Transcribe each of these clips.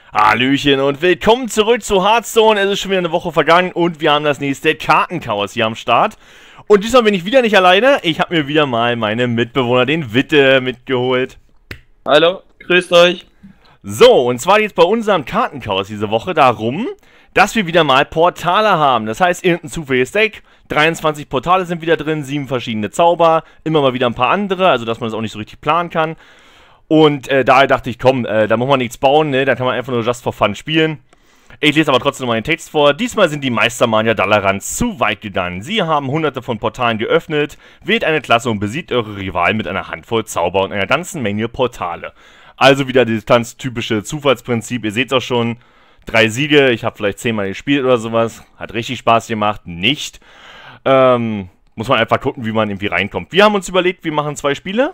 Hallöchen und willkommen zurück zu Hearthstone. Es ist schon wieder eine Woche vergangen und wir haben das nächste Kartenchaos hier am Start. Und diesmal bin ich wieder nicht alleine. Ich habe mir wieder mal meinen Mitbewohner, den Witte, mitgeholt. Hallo, grüßt euch. So, und zwar jetzt bei unserem Kartenchaos diese Woche darum, dass wir wieder mal Portale haben. Das heißt, irgendein zufälliges Deck. 23 Portale sind wieder drin, 7 verschiedene Zauber, immer mal wieder ein paar andere, also dass man das auch nicht so richtig planen kann. Und daher dachte ich, komm, da muss man nichts bauen, ne? Da kann man einfach nur just for fun spielen. Ich lese aber trotzdem noch einen Text vor. Diesmal sind die Meistermanier Dalarans zu weit gegangen. Sie haben hunderte von Portalen geöffnet, wählt eine Klasse und besiegt eure Rivalen mit einer Handvoll Zauber und einer ganzen Menge Portale. Also wieder das ganz typische Zufallsprinzip. Ihr seht es auch schon, 3 Siege, ich habe vielleicht 10-mal gespielt oder sowas. Hat richtig Spaß gemacht, nicht. Muss man einfach gucken, wie man irgendwie reinkommt. Wir haben uns überlegt, wir machen 2 Spiele.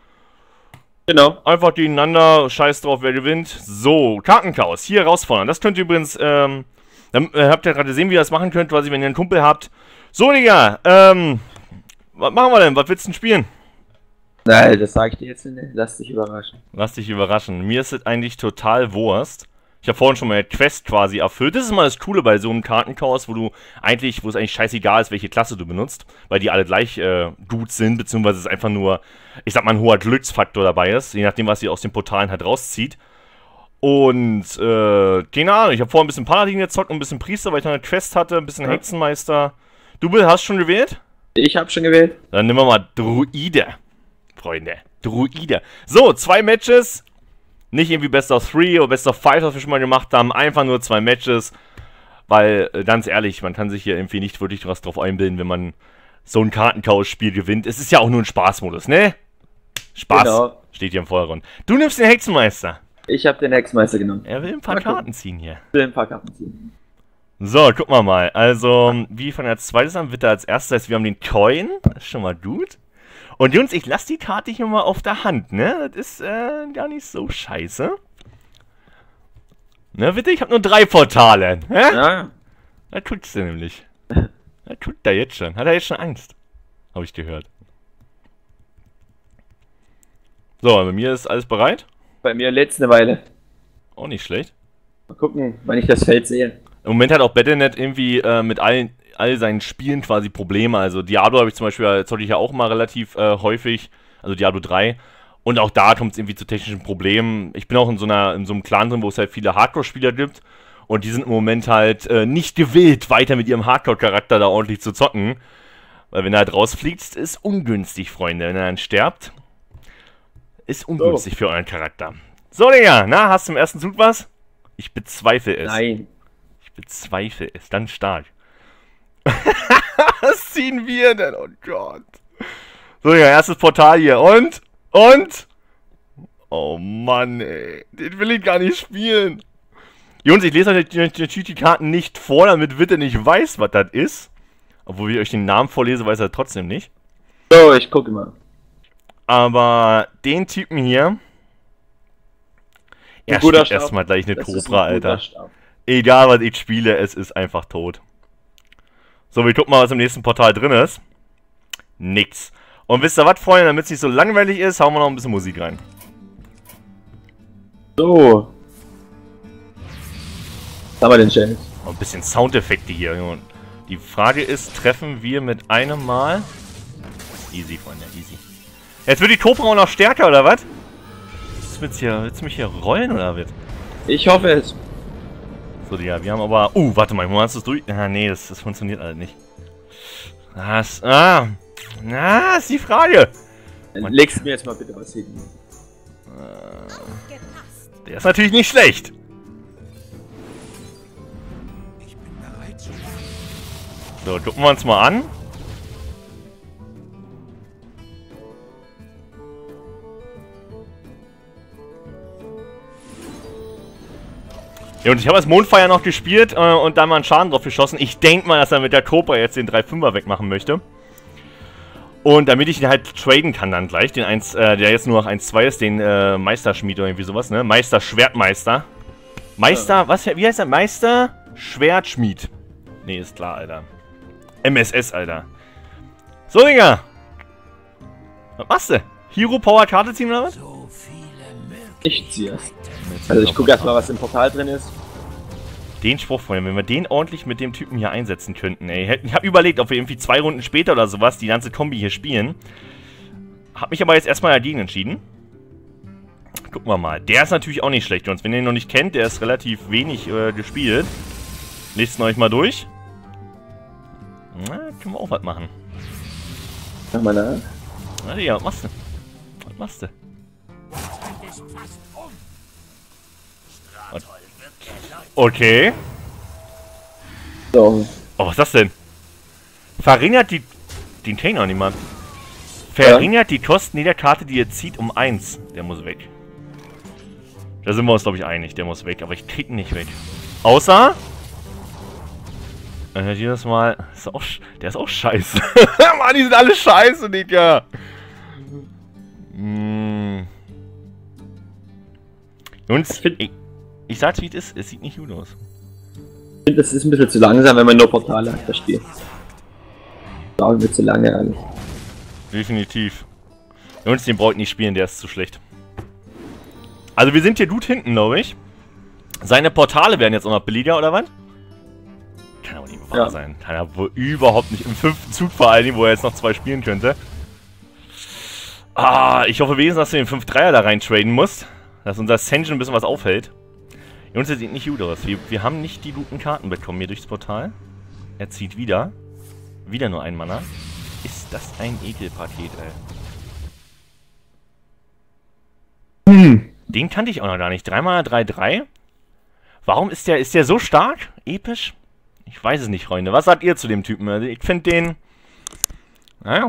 Genau. Einfach gegeneinander, scheiß drauf, wer gewinnt. So, Kartenchaos, hier herausfordern. Das könnt ihr übrigens, dann habt ihr gerade gesehen, wie ihr das machen könnt, quasi, wenn ihr einen Kumpel habt. So, Digga, was machen wir denn? Was willst du denn spielen? Nein, das sage ich dir jetzt nicht. Lass dich überraschen. Lass dich überraschen. Mir ist es eigentlich total Wurst. Ich habe vorhin schon mal eine Quest quasi erfüllt. Das ist mal das Coole bei so einem Kartenchaos, wo es eigentlich scheißegal ist, welche Klasse du benutzt, weil die alle gleich gut sind, beziehungsweise es einfach nur, ich sag mal, ein hoher Glücksfaktor dabei ist, je nachdem, was ihr aus den Portalen halt rauszieht. Und, keine Ahnung, ich habe vorhin ein bisschen Paladin gezockt und ein bisschen Priester, weil ich noch eine Quest hatte, ein bisschen Hexenmeister. Du hast schon gewählt? Ich habe schon gewählt. Dann nehmen wir mal Druide, Freunde. Druide. So, 2 Matches. Nicht irgendwie Best of 3 oder Best of 5, was wir schon mal gemacht haben. Einfach nur 2 Matches. Weil, ganz ehrlich, man kann sich hier irgendwie nicht wirklich was drauf einbilden, wenn man so ein Kartenchaos-Spiel gewinnt. Es ist ja auch nur ein Spaßmodus, ne? Spaß Genau. Steht hier im Vordergrund. Du nimmst den Hexenmeister. Ich habe den Hexenmeister genommen. Er will ein paar Karten ziehen hier. Ich will ein paar Karten ziehen. So, guck mal. Also, wie fangen wir als zweites an? Witte als erstes. Das heißt, wir haben den Coin. Das ist schon mal gut. Und Jungs, ich lasse die Karte hier mal auf der Hand, ne? Das ist gar nicht so scheiße. Ne, bitte? Ich habe nur 3 Portale. Hä? Ja. Da tut's der nämlich. Da tut der jetzt schon. Hat er jetzt schon Angst? Habe ich gehört. So, bei mir ist alles bereit. Bei mir letzte Weile. Auch nicht schlecht. Mal gucken, wann ich das Feld sehe. Im Moment hat auch Battle.net irgendwie mit all seinen Spielen quasi Probleme. Also Diablo habe ich zum Beispiel, zocke ich ja auch mal relativ häufig, also Diablo 3. Und auch da kommt es irgendwie zu technischen Problemen. Ich bin auch in so einem Clan drin, wo es halt viele Hardcore-Spieler gibt. Und die sind im Moment halt nicht gewillt, weiter mit ihrem Hardcore-Charakter da ordentlich zu zocken. Weil wenn er halt rausfliegt, ist ungünstig, Freunde. Wenn er dann stirbt, ist ungünstig für euren Charakter. So, Digga, na, hast du im ersten Zug was? Ich bezweifle es. Nein. Ich bezweifle es, dann stark. Was ziehen wir denn? Oh Gott. So, ja, erstes Portal hier. Und? Oh Mann, ey. Den will ich gar nicht spielen. Jungs, ich lese euch natürlich die Karten nicht vor, damit Witte nicht weiß, was das ist. Obwohl ich euch den Namen vorlese, weiß er trotzdem nicht. So, ich gucke mal. Aber den Typen hier... Er steht erstmal gleich eine Cobra, Alter. Egal, was ich spiele, es ist einfach tot. So, wir gucken mal, was im nächsten Portal drin ist. Nix. Und wisst ihr was, Freunde, damit es nicht so langweilig ist, hauen wir noch ein bisschen Musik rein. So. Was haben wir denn, Challenge? Oh, ein bisschen Soundeffekte hier. Und die Frage ist, treffen wir mit einem Mal... Easy, Freunde, easy. Jetzt wird die Cobra auch noch stärker, oder was? Willst du mich hier rollen, oder was? Ich hoffe es. So, ja, wir haben aber... warte mal, wo hast du es durch? Ah, nee, das funktioniert halt nicht. Ist die Frage. Dann legst du mir jetzt mal bitte was hin. Der ist natürlich nicht schlecht. So, gucken wir uns mal an. Ja, und ich habe als Mondfire noch gespielt und da mal einen Schaden drauf geschossen. Ich denke mal, dass er mit der Cobra jetzt den 3-5er wegmachen möchte. Und damit ich ihn halt traden kann dann gleich, den 1, der jetzt nur noch 1-2 ist, den Meisterschmied oder irgendwie sowas, ne? Meister Schwertmeister. Meister, was, wie heißt der? Meister Schwertschmied. Nee, ist klar, Alter. MSS, Alter. So, Digga. Was machst du? Hero Power Karte ziehen oder was? So viele Ich zieh erst. Also ich gucke erstmal, was im Portal drin ist. Den Spruch vorhin, wenn wir den ordentlich mit dem Typen hier einsetzen könnten, ey. Ich habe überlegt, ob wir irgendwie 2 Runden später oder sowas die ganze Kombi hier spielen. Hab mich aber jetzt erstmal dagegen entschieden. Gucken wir mal. Der ist natürlich auch nicht schlecht. Und wenn ihr ihn noch nicht kennt, der ist relativ wenig gespielt. Lest ihn euch mal durch. Na, können wir auch was machen. Mach mal nach. Na, ja, was machst du? Was machst du? Okay. So. Oh, was ist das denn? Verringert den kennt noch niemand. Verringert die Kosten jeder Karte, die ihr zieht, um 1. Der muss weg. Da sind wir uns, glaube ich, einig. Der muss weg, aber ich krieg ihn nicht weg. Außer... jedes Mal... der ist auch scheiße. Mann, die sind alle scheiße, Digga. Jungs, ich sag's wie es ist. Es sieht nicht gut aus. Ich finde, das ist ein bisschen zu langsam, wenn man nur Portale hat, das Spiel. Dauert mir zu lange eigentlich. Definitiv. Jungs, den braucht ihr nicht spielen, der ist zu schlecht. Also wir sind hier gut hinten, glaube ich. Seine Portale werden jetzt auch noch billiger, oder was? Kann aber nicht wahr sein. Kann ja wohl überhaupt nicht. Im 5. Zug vor allem, wo er jetzt noch 2 spielen könnte. Ah, ich hoffe wenigstens, dass du den 5-3er da rein traden musst. Dass unser Sension ein bisschen was aufhält. Jungs, der sieht nicht gut aus. Wir haben nicht die guten Karten bekommen hier durchs Portal. Er zieht wieder. Wieder nur ein Mana. Ist das ein Ekelpaket, ey. Den kannte ich auch noch gar nicht. 3 Mana, 3-3. Warum ist der so stark? Episch? Ich weiß es nicht, Freunde. Was sagt ihr zu dem Typen? Also ich finde den... Naja.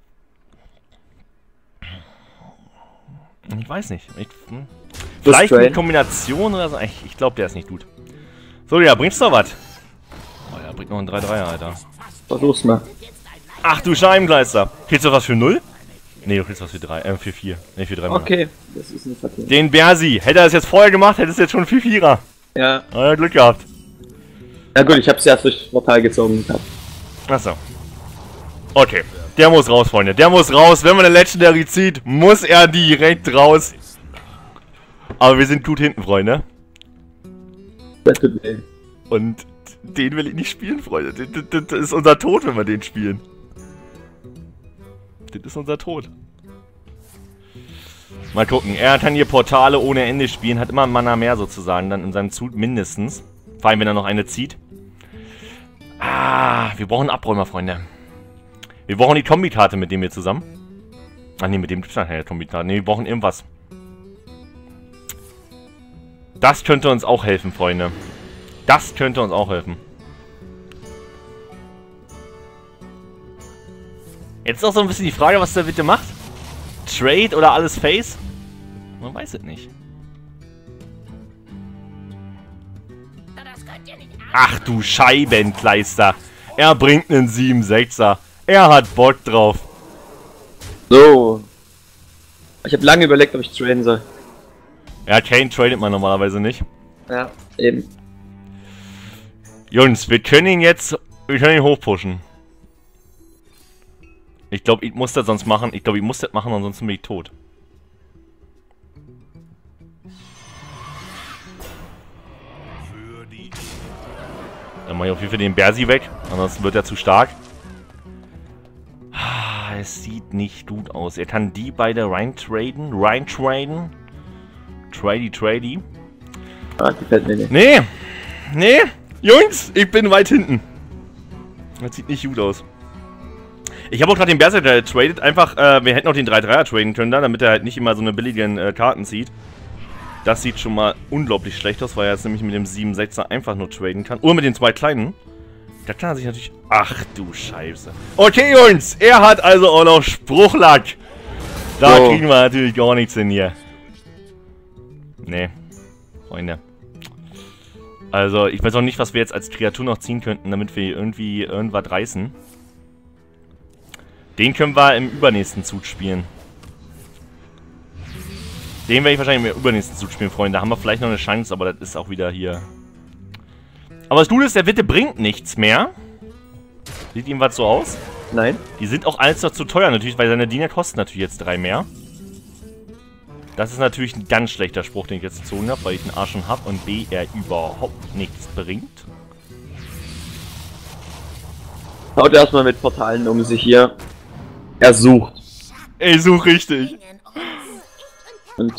Ich weiß nicht. Vielleicht eine Kombination oder so. Ich glaube, der ist nicht gut. So, ja, bringst du noch was? Oh ja, bringt noch einen 3-3er, Alter. Versuch's mal. Ach du Scheibenkleister. Kriegst du was für 0? Nee, du kriegst was für 3, für 4. Nee, für 3 Mal. Okay, das ist nicht verkehrt. Den Bersi. Hätte er das jetzt vorher gemacht, hätte es jetzt schon 4-4er. Ja. Glück gehabt. Ja gut, ich hab's erst durchs Portal gezogen. Achso. Okay. Der muss raus, Freunde. Der muss raus. Wenn man eine Legendary zieht, muss er direkt raus. Aber wir sind gut hinten, Freunde. Das tut weh. Und den will ich nicht spielen, Freunde. Das ist unser Tod, wenn wir den spielen. Das ist unser Tod. Mal gucken. Er kann hier Portale ohne Ende spielen. Hat immer einen Mana mehr sozusagen. Dann in seinem Zug mindestens. Vor allem, wenn er noch eine zieht. Ah, wir brauchen einen Abräumer, Freunde. Wir brauchen die Kombikarte mit dem wir zusammen. Ach nee, mit dem gibt es keine Kombikarte. Nee, wir brauchen irgendwas. Das könnte uns auch helfen, Freunde. Das könnte uns auch helfen. Jetzt ist auch so ein bisschen die Frage, was der bitte macht. Trade oder alles Face? Man weiß es nicht. Ach du Scheibenkleister. Er bringt einen 7-6er. Er hat Bock drauf. So. Ich habe lange überlegt, ob ich traden soll. Ja, Kane tradet man normalerweise nicht. Ja, eben. Jungs, wir können ihn jetzt... Wir können ihn hochpushen. Ich glaube, ich muss das sonst machen. Ich glaube, ich muss das machen, ansonsten bin ich tot. Dann mache ich auf jeden Fall den Bersi weg. Ansonsten wird er zu stark. Es sieht nicht gut aus. Er kann die beide reintraden. Trady. Ah, gefällt mir nicht. Nee. Nee. Jungs, ich bin weit hinten. Das sieht nicht gut aus. Ich habe auch gerade den Berserker getradet. Einfach, wir hätten auch den 3-3er traden können da, damit er halt nicht immer so eine billigen Karten zieht. Das sieht schon mal unglaublich schlecht aus, weil er jetzt nämlich mit dem 7-6er einfach nur traden kann. Oder mit den 2 kleinen. Da kann er sich natürlich... Ach du Scheiße. Okay, Jungs. Er hat also auch noch Spruchlack. Da kriegen wir natürlich gar nichts hin hier. Nee. Freunde. Also, ich weiß auch nicht, was wir jetzt als Kreatur noch ziehen könnten, damit wir irgendwie irgendwas reißen. Den können wir im übernächsten Zug spielen. Den werde ich wahrscheinlich im übernächsten Zug spielen, Freunde. Da haben wir vielleicht noch eine Chance, aber das ist auch wieder hier... Aber das Gute ist, der Witte bringt nichts mehr. Sieht ihm was so aus? Nein. Die sind auch alles noch zu teuer natürlich, weil seine Diener kosten natürlich jetzt 3 mehr. Das ist natürlich ein ganz schlechter Spruch, den ich jetzt gezogen habe, weil ich einen A schon habe und B, er überhaupt nichts bringt. Haut erstmal mit Portalen um sich hier. Er sucht. Ich suche richtig. Und.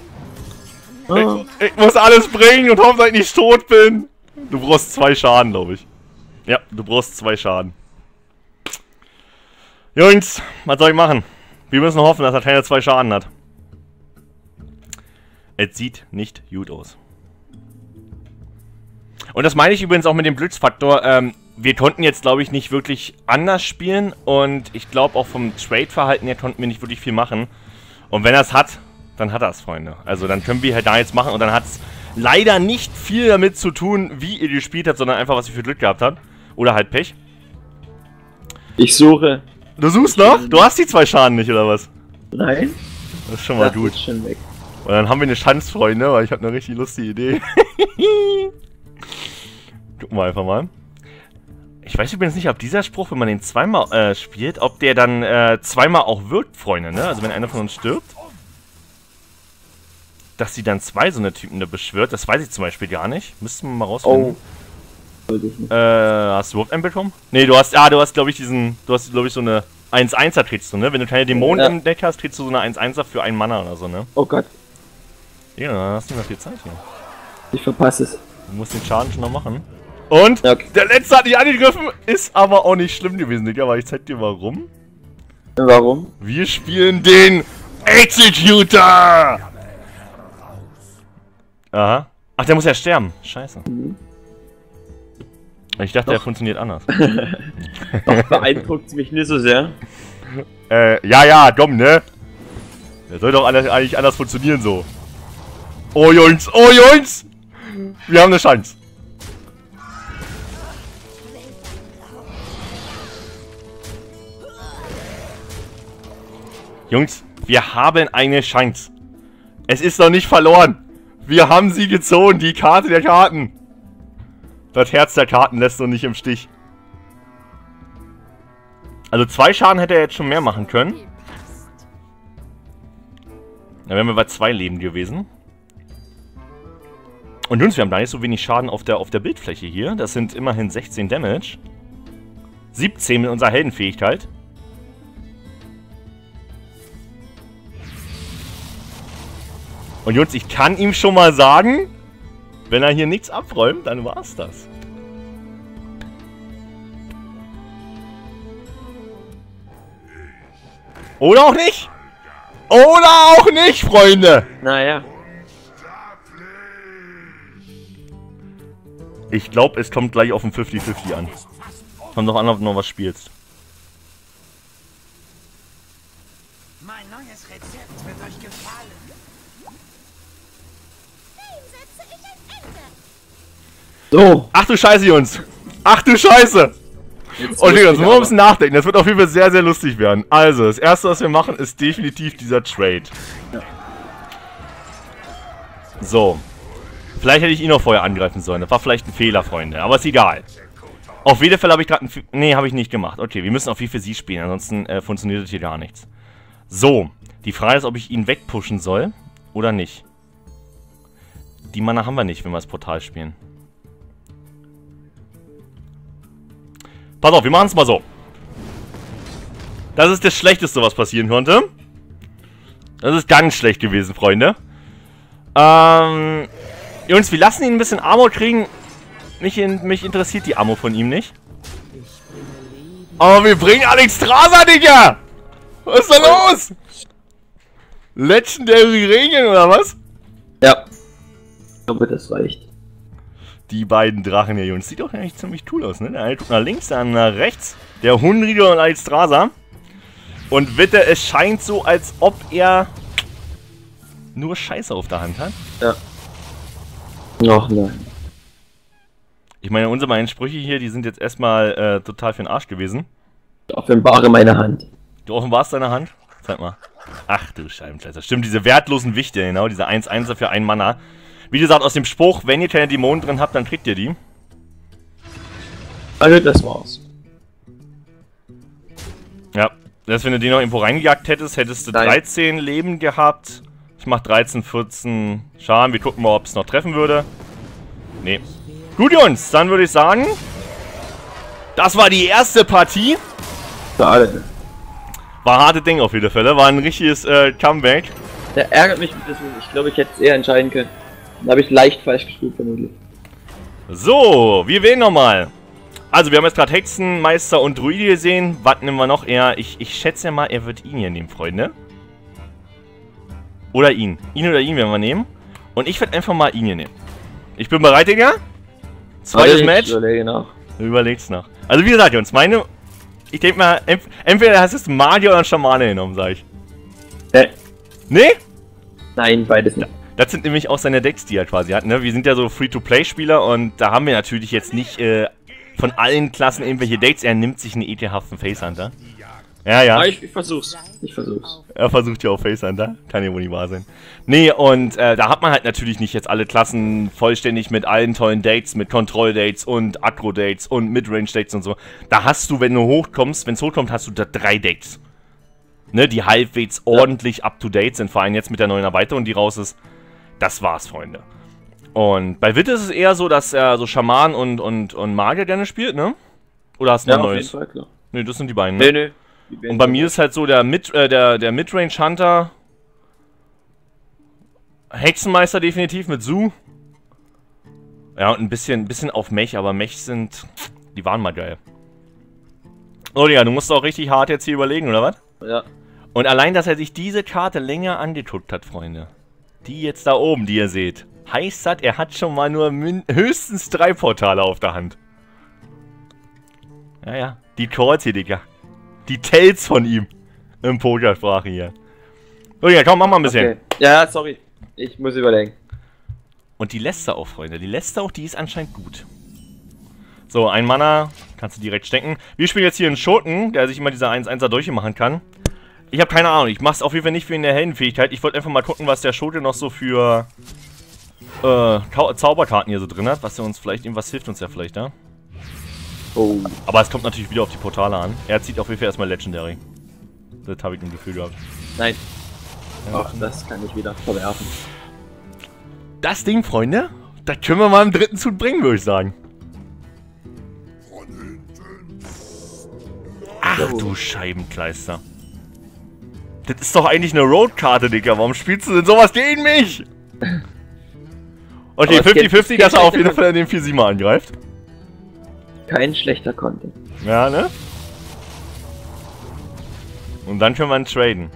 Ich muss alles bringen und hoffe, dass ich nicht tot bin. Du brauchst 2 Schaden, glaube ich. Ja, du brauchst 2 Schaden. Jungs, was soll ich machen? Wir müssen hoffen, dass er keine 2 Schaden hat. Es sieht nicht gut aus. Und das meine ich übrigens auch mit dem Blitzfaktor. Wir konnten jetzt, glaube ich, nicht wirklich anders spielen. Und ich glaube auch vom Trade-Verhalten her konnten wir nicht wirklich viel machen. Und wenn er es hat, dann hat er es, Freunde. Also dann können wir halt da jetzt machen. Und dann hat es leider nicht viel damit zu tun, wie ihr gespielt habt, sondern einfach, was ihr für Glück gehabt habt. Oder halt Pech. Ich suche. Du suchst noch? Du hast die 2 Schaden nicht, oder was? Nein. Das ist schon mal gut. Ist schon weg. Und dann haben wir eine Chance, Freunde, weil ich habe eine richtig lustige Idee. Gucken wir einfach mal. Ich weiß übrigens nicht, ob dieser Spruch, wenn man den zweimal spielt, ob der dann zweimal auch wirkt, Freunde, ne? Also wenn einer von uns stirbt. Dass sie dann 2 so eine Typen da beschwört, das weiß ich zum Beispiel gar nicht. Müssten wir mal rausfinden. Oh. Hast du überhaupt einen bekommen? Ne, du hast glaube ich glaube ich so eine 1-1er trittst du, ne? Wenn du keine Dämonen im Deck hast, trittst du so eine 1-1er für einen Mana oder so, ne? Oh Gott. Ja, dann hast du noch viel Zeit hier. Ich verpasse es. Du musst den Schaden schon noch machen. Und Okay. der letzte hat nicht angegriffen, ist aber auch nicht schlimm gewesen, Digga, aber ich zeig dir warum. Warum? Wir spielen den Executor! Aha. Ach, der muss ja sterben. Scheiße. Ich dachte, der funktioniert anders. Doch, beeindruckt mich nicht so sehr. Ja, dumm, ne? Der soll doch eigentlich anders funktionieren so. Oh Jungs, oh Jungs! Wir haben eine Chance. Jungs, wir haben eine Chance. Es ist noch nicht verloren. Wir haben sie gezogen, die Karte der Karten. Das Herz der Karten lässt uns nicht im Stich. Also 2 Schaden hätte er jetzt schon mehr machen können. Da wären wir bei 2 Leben gewesen. Und Jungs, wir haben gar nicht so wenig Schaden auf der Bildfläche hier. Das sind immerhin 16 Damage. 17 mit unserer Heldenfähigkeit. Und Jungs, ich kann ihm schon mal sagen, wenn er hier nichts abräumt, dann war's das. Oder auch nicht! Oder auch nicht, Freunde! Naja. Ich glaube, es kommt gleich auf ein 50-50 an. Kommt doch an, ob du noch was spielst. Mein neues Rezept wird euch gefallen. So. Ach du Scheiße, Jungs! Ach du Scheiße! Okay, jetzt nur ein bisschen nachdenken. Das wird auf jeden Fall sehr, sehr lustig werden. Also, das erste, was wir machen, ist definitiv dieser Trade. Ja. So. Vielleicht hätte ich ihn noch vorher angreifen sollen. Das war vielleicht ein Fehler, Freunde. Aber ist egal. Auf jeden Fall habe ich gerade einen... Nee, habe ich nicht gemacht. Okay, wir müssen auf jeden Fall sie spielen. Ansonsten funktioniert das hier gar nichts. So. Die Frage ist, ob ich ihn wegpushen soll oder nicht. Die Mana haben wir nicht, wenn wir das Portal spielen. Pass auf, wir machen es mal so. Das ist das Schlechteste, was passieren konnte. Das ist ganz schlecht gewesen, Freunde. Jungs, wir lassen ihn ein bisschen Armor kriegen. Mich interessiert die Armor von ihm nicht. Aber wir bringen Alexstrasza, Digga! Was ist da los? Legendary Regeln, oder was? Ja. Ich glaube, das reicht. Die beiden Drachen hier, Jungs. Sieht doch eigentlich ziemlich cool aus, ne? Der eine guckt nach links, der andere nach rechts. Der Hungrige und Alexstrasza. Und Witte, es scheint so, als ob er nur Scheiße auf der Hand hat. Ja. Ach nein. Ich meine, unsere beiden Sprüche hier, die sind jetzt erstmal total für den Arsch gewesen. Ich offenbare meine Hand. Du offenbarst deine Hand? Zeig mal. Ach du Scheibenkleister. Stimmt, diese wertlosen Wichte, genau. Diese 1-1er für einen Mana. Wie gesagt, aus dem Spruch, wenn ihr keine Dämonen drin habt, dann kriegt ihr die. Also, das war's. Ja. Das, wenn du den noch irgendwo reingejagt hättest, hättest du 13 Leben gehabt. Ich mache 13, 14 Schaden. Wir gucken mal, ob es noch treffen würde. Nee. Gut, Jungs, dann würde ich sagen, das war die erste Partie. Schade. War harte Ding auf jeden Fall. War ein richtiges Comeback. Der ärgert mich ein bisschen. Ich glaube, ich hätte es eher entscheiden können. Da habe ich leicht falsch gespielt, vermutlich. So, wir wählen nochmal. Also, wir haben jetzt gerade Hexen, Meister und Druide gesehen. Was nehmen wir noch? Ich schätze ja mal, er wird ihn hier nehmen, Freunde. Oder ihn. Ihn oder ihn werden wir nehmen. Und ich werde einfach mal ihn hier nehmen. Ich bin bereit, Digga. Zweites Match. Überlege nach. Du überlegst nach. Also, wie gesagt, Jungs, ich denke mal, entweder hast du Magier oder Schamane genommen, sag ich. Nee? Nein, beides nicht. Das sind nämlich auch seine Decks, die er quasi hat, ne? Wir sind ja so Free-to-Play-Spieler und da haben wir natürlich jetzt nicht von allen Klassen irgendwelche Dates. Er nimmt sich einen ekelhaften Facehunter. Ja, ja. Ich versuch's. Ich versuch's. Er versucht ja auch Facehunter. Kann ja wohl nicht wahr sein. Nee, und da hat man halt natürlich nicht jetzt alle Klassen vollständig mit allen tollen Dates, mit Kontroll-Dates und Aggro-Dates und Midrange-Dates und so. Da hast du, wenn du hochkommst, wenn es hochkommt, hast du da 3 Dates. Ne, die halbwegs ordentlich up-to-date sind, vor allem jetzt mit der neuen Erweiterung, die raus ist. Das war's, Freunde. Und bei Witte ist es eher so, dass er so Schaman und Magier gerne spielt, ne? Oder hast du noch ein neues? Auf jeden Fall, klar. Ne, das sind die beiden, ne? Nee. Und bei mir ist halt so der Midrange Hunter. Hexenmeister definitiv mit Su. Ja, und ein bisschen auf Mech, aber Mech sind. Die waren mal geil. Oh ja, du musst auch richtig hart jetzt hier überlegen, oder was? Ja. Und allein, dass er sich diese Karte länger angeguckt hat, Freunde. Die jetzt da oben, die ihr seht. Heißt das, er hat schon mal nur höchstens 3 Portale auf der Hand. Ja, ja. Die Calls hier, Digga. Die Tells von ihm. Im Pokersprache hier. So, ja, komm, mach mal ein bisschen. Okay. Ja, sorry. Ich muss überlegen. Und die Lester auch, Freunde. Die Lester auch, die ist anscheinend gut. So, ein Mana. Kannst du direkt stecken. Wir spielen jetzt hier einen Schoten, der sich immer diese 1-1er Dolche machen kann. Ich habe keine Ahnung. Ich mach's auf jeden Fall nicht für eine Heldenfähigkeit. Ich wollte einfach mal gucken, was der Schote noch so für Zauberkarten hier so drin hat. Was er uns vielleicht, irgendwas hilft uns ja vielleicht, ja? Oh. Aber es kommt natürlich wieder auf die Portale an. Er zieht auf jeden Fall erstmal Legendary. Das habe ich im Gefühl gehabt. Nein. Ach, das kann ich wieder verwerfen. Das Ding, Freunde, das können wir mal im dritten Zug bringen, würde ich sagen. Ach du Scheibenkleister. Das ist doch eigentlich eine Road-Karte, Digga. Warum spielst du denn sowas gegen mich? Okay, 50-50, dass er auf jeden Fall in den 4-7er angreift. Kein schlechter Content. Ja, ne? Und dann können wir ihn traden.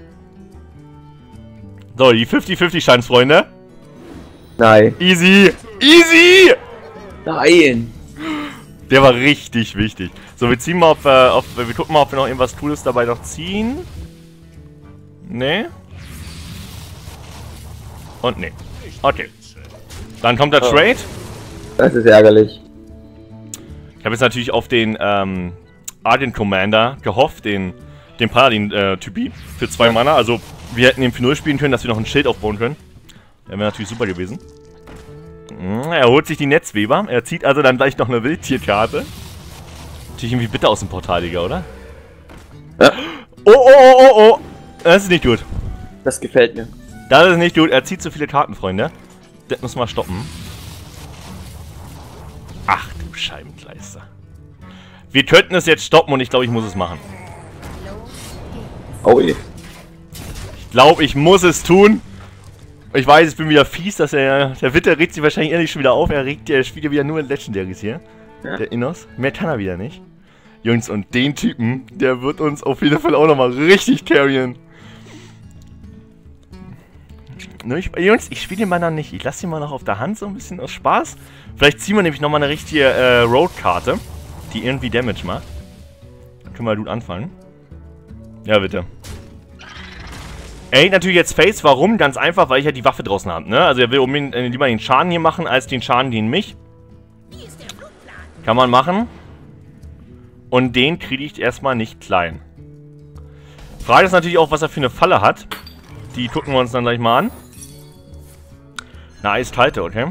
So, die 50-50 Chance, Freunde. Nein. Easy! Easy! Nein! Der war richtig wichtig. So, wir ziehen mal, wir gucken mal, ob wir noch irgendwas Cooles dabei noch ziehen. Nee. Und nee. Okay. Dann kommt der Trade. Das ist ärgerlich. Ich habe jetzt natürlich auf den Argent Commander gehofft, den Paladin-Typi für 2 Mana. Also, wir hätten den für 0 spielen können, dass wir noch ein Schild aufbauen können. Der wäre natürlich super gewesen. Er holt sich die Netzweber. Er zieht also dann gleich noch eine Wildtierkarte. Natürlich irgendwie bitter aus dem Portal, Digga, oder? Ja. Oh. Das ist nicht gut. Das gefällt mir. Das ist nicht gut. Er zieht zu viele Karten, Freunde. Das muss mal stoppen. Ach du Scheibenkleister. Wir könnten es jetzt stoppen und ich glaube, ich muss es machen. Oh je. Ich glaube, ich muss es tun. Ich weiß, ich bin wieder fies, dass der Witter regt sich wahrscheinlich ehrlich schon wieder auf. Er spielt ja wieder nur in Legendaries hier. Ja. Der Innos. Mehr kann er wieder nicht. Jungs, und den Typen, der wird uns auf jeden Fall auch nochmal richtig carryen. Jungs, ich spiele den mal noch nicht. Ich lasse ihn mal noch auf der Hand, so ein bisschen aus Spaß. Vielleicht ziehen wir nämlich nochmal eine richtige Road-Karte, die irgendwie Damage macht. Dann können wir gut anfangen. Ja, bitte. Er hält natürlich jetzt Face. Warum? Ganz einfach, weil ich ja die Waffe draußen habe, ne? Also er will unbedingt lieber den Schaden hier machen, als den Schaden gegen mich. Kann man machen. Und den kriege ich erstmal nicht klein. Frage ist natürlich auch, was er für eine Falle hat. Die gucken wir uns dann gleich mal an. Eine eiskalte, okay.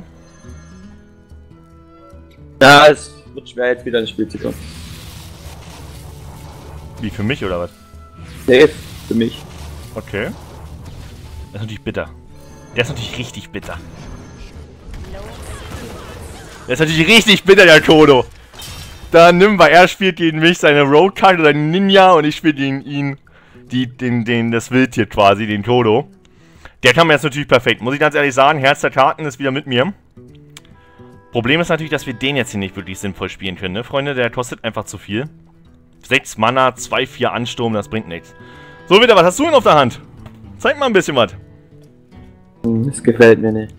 Ja, es wird schwer, jetzt wieder ins Spiel zu kommen. Wie, für mich oder was? Nee, für mich. Okay. Das ist natürlich bitter. Der ist natürlich richtig bitter. Der ist natürlich richtig bitter, der Kodo. Dann nimm, weil er spielt gegen mich seine Road-Card oder den Ninja und ich spiele gegen ihn das Wildtier quasi, den Kodo. Der kann mir jetzt natürlich perfekt. Muss ich ganz ehrlich sagen, Herz der Karten ist wieder mit mir. Problem ist natürlich, dass wir den jetzt hier nicht wirklich sinnvoll spielen können, ne, Freunde? Der kostet einfach zu viel. 6 Mana, 2-4 Ansturm, das bringt nichts. So, wieder, was hast du denn auf der Hand? Zeig mal ein bisschen was. Das gefällt mir nicht.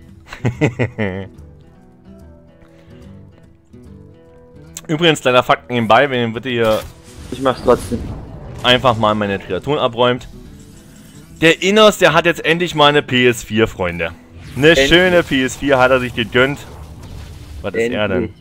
Übrigens, kleiner Fakt nebenbei, wenn ihr bitte hier Ich mach's trotzdem. einfach mal meine Kreaturen abräumt. Der Innos, der hat jetzt endlich mal eine PS4, Freunde. Eine Endlich. schöne PS4 hat er sich gegönnt. Was ist er denn?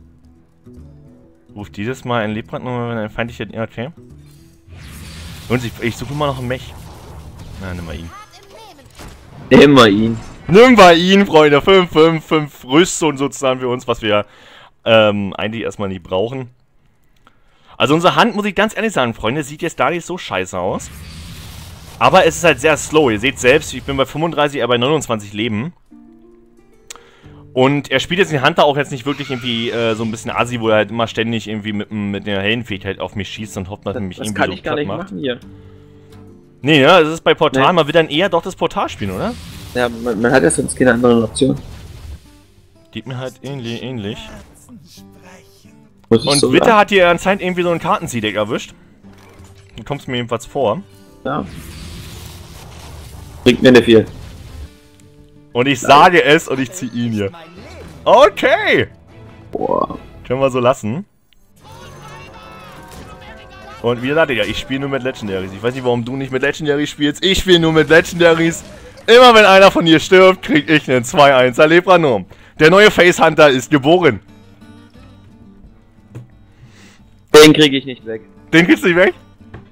Ruft dieses Mal ein Lebbrand nur, wenn ein feindlicher... Ja, okay. Und ich suche immer noch einen Mech. Na, nimm mal ihn. Immer ihn. Nimm mal ihn, Freunde. 5 Rüstung sozusagen für uns, was wir eigentlich erstmal nie brauchen. Also unsere Hand, muss ich ganz ehrlich sagen, Freunde, sieht jetzt da nicht so scheiße aus. Aber es ist halt sehr slow. Ihr seht selbst, ich bin bei 35, er bei 29 Leben. Und er spielt jetzt den Hunter auch jetzt nicht wirklich irgendwie so ein bisschen assi, wo er halt immer ständig irgendwie mit der Heldenfähigkeit auf mich schießt und hofft, dass er mich Das irgendwie kann so ich gar nicht platt macht. machen hier. Nee, ja, das ist bei Portal. Nee. Man will dann eher doch das Portal spielen, oder? Ja, man hat ja sonst keine andere Option. Geht mir halt ähnlich. Muss ich Und so Witte sagen. hat hier anscheinend irgendwie so ein Kartenziehdeck erwischt. Du kommst mir jedenfalls vor. Ja. Bringt mir nicht viel. Und ich sage es und ich ziehe ihn hier. Okay! Boah. Können wir so lassen. Und wie gesagt, Digga, ich spiele nur mit Legendaries. Ich weiß nicht, warum du nicht mit Legendaries spielst. Ich spiele nur mit Legendaries. Immer wenn einer von dir stirbt, krieg ich einen 2-1er Lebranom. Der neue Face Hunter ist geboren. Den kriege ich nicht weg. Den kriegst du nicht weg?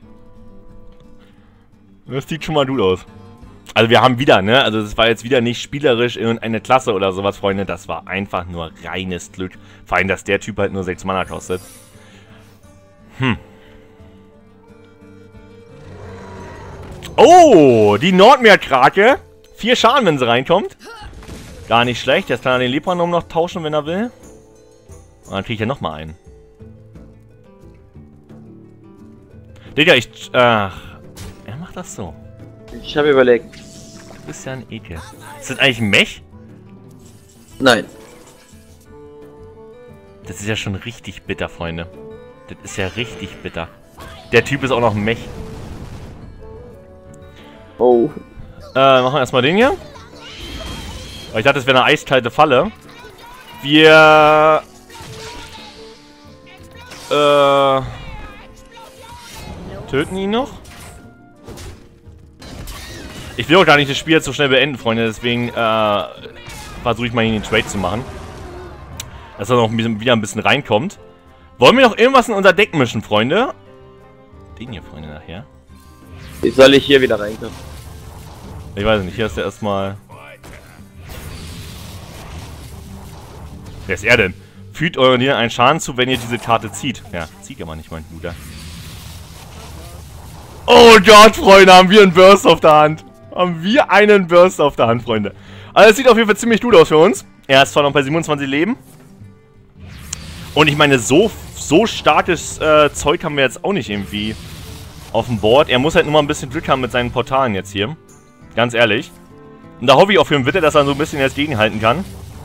Das sieht schon mal gut aus. Also wir haben wieder, ne? Also das war jetzt wieder nicht spielerisch irgendeine Klasse oder sowas, Freunde. Das war einfach nur reines Glück. Vor allem, dass der Typ halt nur 6 Mana kostet. Oh, die Nordmeerkrake. 4 Schaden, wenn sie reinkommt. Gar nicht schlecht. Jetzt kann er den Lebranom noch tauschen, wenn er will. Und dann kriege ich ja nochmal einen. Digga, ach, er macht das so. Ich habe überlegt. Du bist ja ein Ekel. Ist das eigentlich ein Mech? Nein. Das ist ja schon richtig bitter, Freunde. Das ist ja richtig bitter. Der Typ ist auch noch ein Mech. Oh. Machen wir erstmal den hier. Aber ich dachte, das wäre eine eiskalte Falle. Wir... töten ihn noch. Ich will auch gar nicht das Spiel jetzt so schnell beenden, Freunde. Deswegen versuche ich mal hier den Trade zu machen. Dass er noch wieder ein bisschen reinkommt. Wollen wir noch irgendwas in unser Deck mischen, Freunde? Den hier, Freunde, nachher. Wie soll ich hier wieder reinkommen? Ich weiß nicht, hier ist der erstmal... Wer ist er denn? Fügt euren Diener einen Schaden zu, wenn ihr diese Karte zieht. Ja, zieht aber nicht, mein Bruder. Oh Gott, Freunde, haben wir einen Burst auf der Hand. Haben wir einen Burst auf der Hand, Freunde. Also es sieht auf jeden Fall ziemlich gut aus für uns. Er ist zwar noch bei 27 Leben. Und ich meine, so starkes Zeug haben wir jetzt auch nicht irgendwie auf dem Board. Er muss halt nur mal ein bisschen Glück haben mit seinen Portalen jetzt hier. Ganz ehrlich. Und da hoffe ich auch für den Witte, dass er so ein bisschen jetzt gegenhalten kann.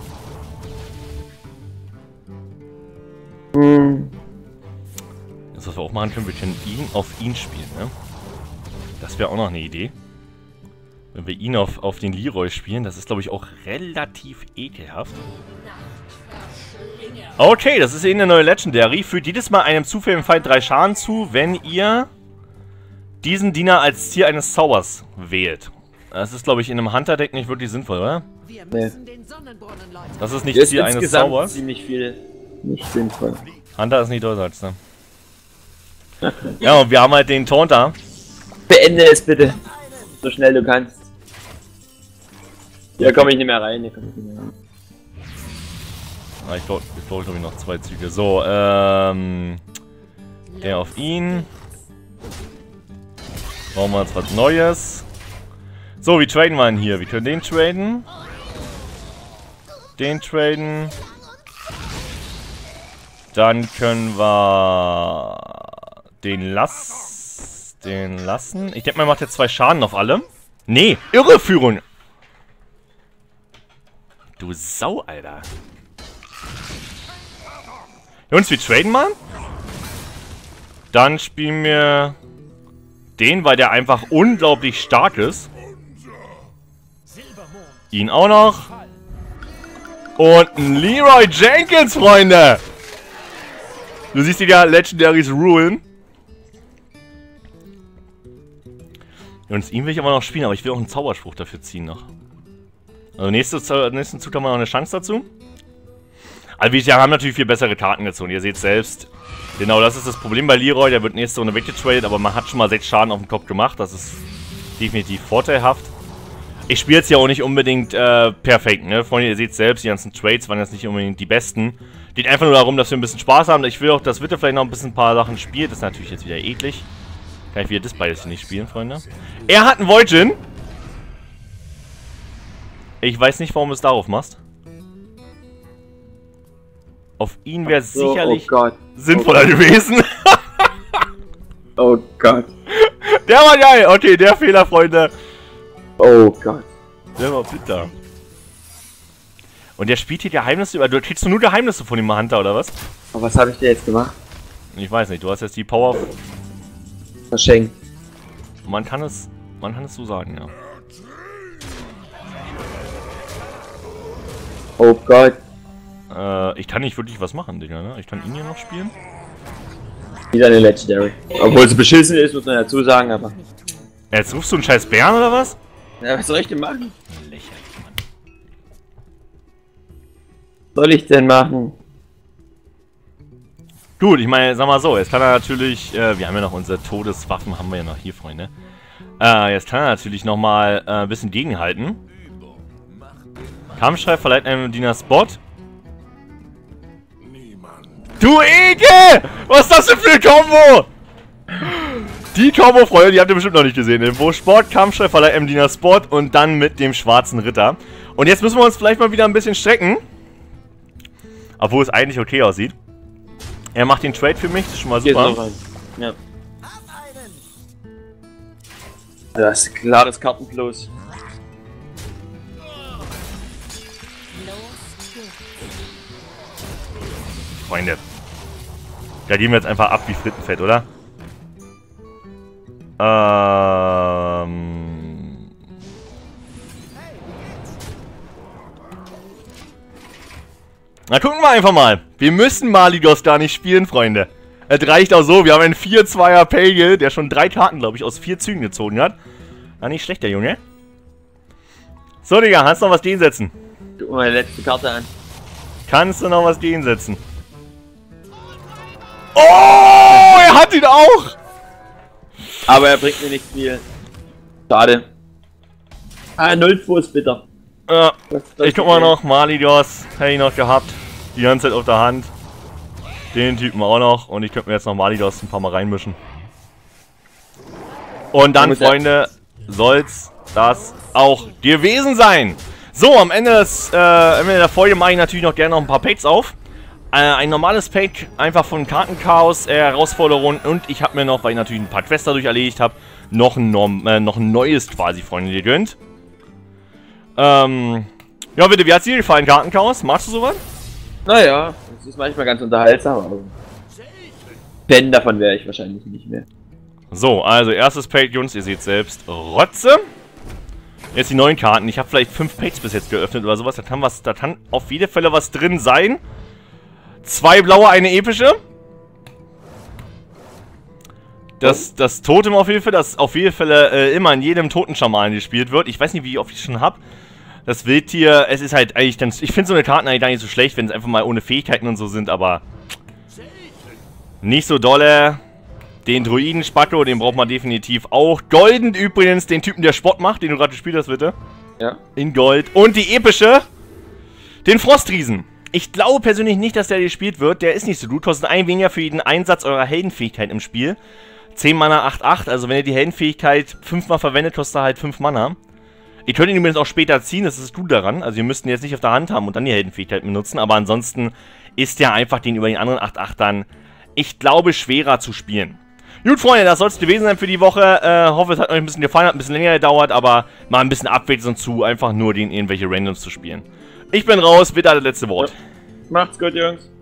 Das, was wir auch machen können, wir können ihn auf ihn spielen, ne? Das wäre auch noch eine Idee. Wenn wir ihn auf den Leroy spielen, das ist, glaube ich, auch relativ ekelhaft. Okay, das ist eben eine neue Legendary. Fügt jedes Mal einem zufälligen Feind 3 Schaden zu, wenn ihr diesen Diener als Ziel eines Zaubers wählt. Das ist, glaube ich, in einem Hunter-Deck nicht wirklich sinnvoll, oder? Nee. Das ist nicht Hier ist Ziel eines insgesamt Zaubers. ziemlich viel nicht sinnvoll. Hunter ist nicht Dollards, ne? Ja, und wir haben halt den Taunter. Beende es bitte. So schnell du kannst. Hier komme ich nicht mehr rein. Hier komm ich nicht mehr rein. Ah, ich glaube ich, noch 2 Züge. So, der auf ihn. Brauchen wir jetzt was Neues. So, wie traden wir ihn hier? Wir können den traden. Den traden. Dann können wir den lassen. Ich denke mal, er macht jetzt 2 Schaden auf alle. Nee, Irreführung. Du Sau, Alter. Jungs, wir traden mal. Dann spielen wir den, weil der einfach unglaublich stark ist. Ihn auch noch. Und ein Leroy Jenkins, Freunde. Du siehst ja Legendaries rulen. Und ihn will ich aber noch spielen, aber ich will auch einen Zauberspruch dafür ziehen noch. Also nächsten Zug haben wir noch eine Chance dazu. Also wir haben natürlich viel bessere Karten gezogen, ihr seht selbst. Genau, das ist das Problem bei Leroy, der wird nächste Runde weggetradet, aber man hat schon mal 6 Schaden auf den Kopf gemacht, das ist definitiv vorteilhaft. Ich spiele jetzt ja auch nicht unbedingt perfekt, ne? Freunde, ihr seht selbst, die ganzen Trades waren jetzt nicht unbedingt die besten. Geht einfach nur darum, dass wir ein bisschen Spaß haben. Ich will auch, dass Witte vielleicht noch ein paar Sachen spielt. Das ist natürlich jetzt wieder eklig. Kann ich wieder das beides hier nicht spielen, Freunde. Er hat einen Voidjin. Ich weiß nicht, warum du es darauf machst. Auf ihn wäre es sicherlich sinnvoller gewesen. Oh Gott. Der war geil. Okay, der Fehler, Freunde. Oh Gott. Der war bitter. Und der spielt hier Geheimnisse über. Du kriegst nur Geheimnisse von dem Hunter, oder was? Aber was habe ich dir jetzt gemacht? Ich weiß nicht, du hast jetzt die Power. Verschenkt. Man kann es so sagen, ja. Oh Gott. Ich kann nicht wirklich was machen, Digga, ne? Ich kann ihn hier noch spielen. Wieder eine Legendary. Obwohl es beschissen ist, muss man dazu sagen, aber. Jetzt rufst du einen scheiß Bären, oder was? Ja, was soll ich denn machen? Lächerlich, Mann. Was soll ich denn machen? Gut, ich meine, sag mal so, jetzt kann er natürlich, wir haben ja noch unsere Todeswaffen, haben wir ja noch hier, Freunde. Jetzt kann er natürlich nochmal ein bisschen gegenhalten. Kampfschrei verleiht einem Diener Spot. Du Ekel! Was ist das denn für eine Kombo? Die Kombo, Freunde, die habt ihr bestimmt noch nicht gesehen. Wo Sport, Kampfschrei verleiht einem Diener Spot und dann mit dem schwarzen Ritter. Und jetzt müssen wir uns vielleicht mal wieder ein bisschen strecken. Obwohl es eigentlich okay aussieht. Er macht den Trade für mich, das ist schon mal super. Ja. Das ist klar, das Kartenplus. Freunde. Da gehen wir jetzt einfach ab wie Frittenfett, oder? Na, gucken wir einfach mal. Wir müssen Malidos gar nicht spielen, Freunde. Es reicht auch so. Wir haben einen 4-2er Pagel, der schon 3 Karten, glaube ich, aus 4 Zügen gezogen hat. Na, nicht schlecht, der Junge. So, Digga, kannst du noch was gehen setzen? Guck mal meine letzte Karte an. Kannst du noch was gehen setzen? Oh, er hat ihn auch! Aber er bringt mir nicht viel. Schade. Ah, 0-2 ist bitter. Ja, ich guck mal noch, Malidos, hätte ich noch gehabt. Die ganze Zeit auf der Hand. Den Typen auch noch. Und ich könnte mir jetzt noch Malidos ein paar Mal reinmischen. Und dann, Freunde, soll's das auch gewesen sein. So, am Ende der Folge mache ich natürlich noch gerne noch ein paar Packs auf. Ein normales Pack, einfach von Kartenchaos, Herausforderungen. Und ich habe mir noch, weil ich natürlich ein paar Quests dadurch erledigt habe, noch ein neues quasi, Freunde, gegönnt. Ja, bitte, wie hat's dir gefallen, Kartenchaos? Magst du sowas? Naja, es ist manchmal ganz unterhaltsam, aber Fan davon wäre ich wahrscheinlich nicht mehr. So, also erstes Pack, Jungs, ihr seht selbst, Rotze. Jetzt die neuen Karten. Ich habe vielleicht 5 Packs bis jetzt geöffnet oder sowas. Da kann auf jeden Fall was drin sein. 2 blaue, eine epische. Das Totem auf jeden Fall, das auf jeden Fall immer in jedem Totenschamanen gespielt wird. Ich weiß nicht, wie oft ich es schon habe. Das Wildtier, es ist halt eigentlich ganz... Ich finde so eine Karten eigentlich gar nicht so schlecht, wenn es einfach mal ohne Fähigkeiten und so sind, aber... Nicht so dolle. Den Druiden Spacko, den braucht man definitiv auch. Golden übrigens, den Typen, der Sport macht, den du gerade gespielt hast, bitte. Ja. In Gold. Und die epische, den Frostriesen. Ich glaube persönlich nicht, dass der gespielt wird. Der ist nicht so gut. Kostet ein weniger für jeden Einsatz eurer Heldenfähigkeit im Spiel. 10 Mana, 8-8. Also wenn ihr die Heldenfähigkeit 5 Mal verwendet, kostet er halt 5 Mana. Ihr könnt ihn übrigens auch später ziehen, das ist gut daran. Also ihr müsst ihn jetzt nicht auf der Hand haben und dann die Heldenfähigkeit benutzen. Aber ansonsten ist der einfach den über den anderen 8-8ern, ich glaube, schwerer zu spielen. Gut, Freunde, das soll es gewesen sein für die Woche. Hoffe, es hat euch ein bisschen gefallen, hat ein bisschen länger gedauert, aber mal ein bisschen Abwechslung zu, einfach nur den irgendwelche Randoms zu spielen. Ich bin raus, bitte das letzte Wort. Macht's gut, Jungs.